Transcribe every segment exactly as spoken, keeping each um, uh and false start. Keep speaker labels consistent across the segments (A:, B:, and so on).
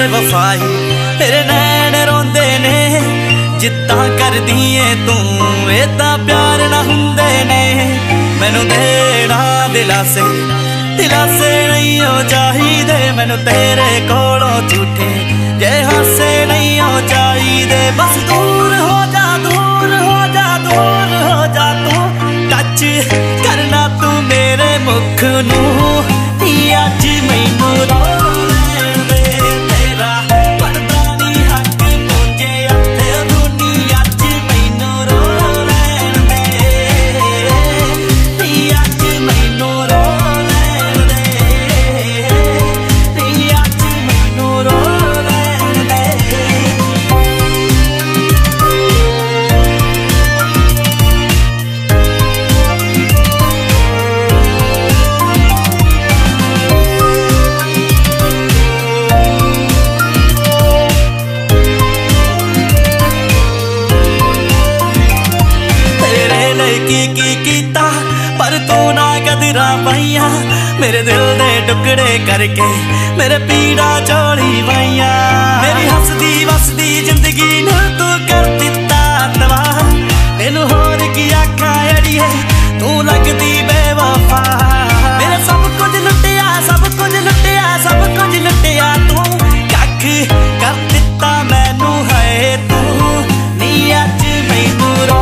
A: बेवफाई मेरे नैन रोंदे ने जिद्दां करदी ऐ तू इदां प्यार ना हुंदे ने मैनू देना दिलासे दिलासे नहीं हो चाहिदे मैनू तेरे कोलों झूठे जे हासे नहीं हो चाहिदे बस दूर हो जा दूर हो जा दूर हो जा तू टच करना तू मेरे मुख नू अज मैनू रो लैण दे तेरा पड़दा नहीं हक मुझे हथे रूनी अज मैनू रो लैण दे अज मैनू रो लैण दे अज मैनू रो लैण दे। की की कीता पर तू ना कदरा पाइया मेरे दिल दे टुकड़े करके मेरे पीड़ा चोली पाइया मेरी हसदी वसदी जिंदगी नू तू कर दिता तबाह मैनू होर की आखा अड़िए तू लगदी बेवफा मेरे सब कुछ लुटिया सब कुछ लुटिया सब कुछ लुटिया तू कख कर दिता मैनू है तू नी अज मैनू रो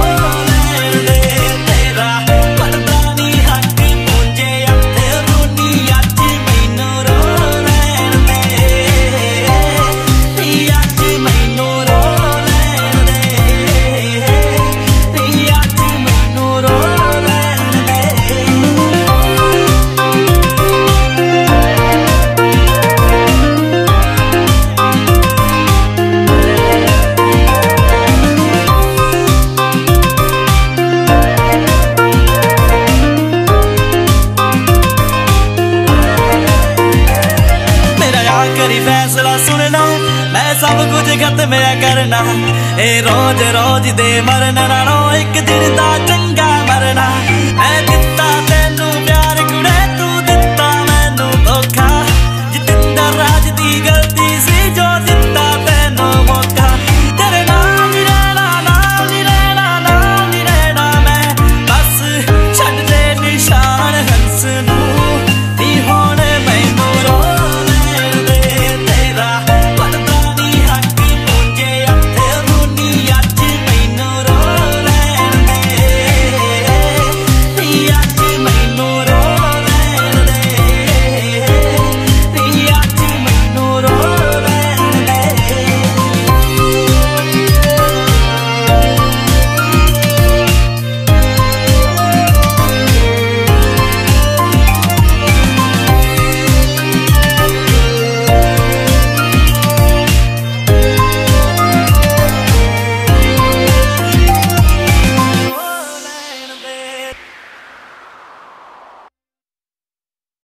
A: फैसला सुनना मैं सब कुछ खत्म करना ए रोज रोज दे मरना ना एक दिन दा चंगा मरना मैं दिता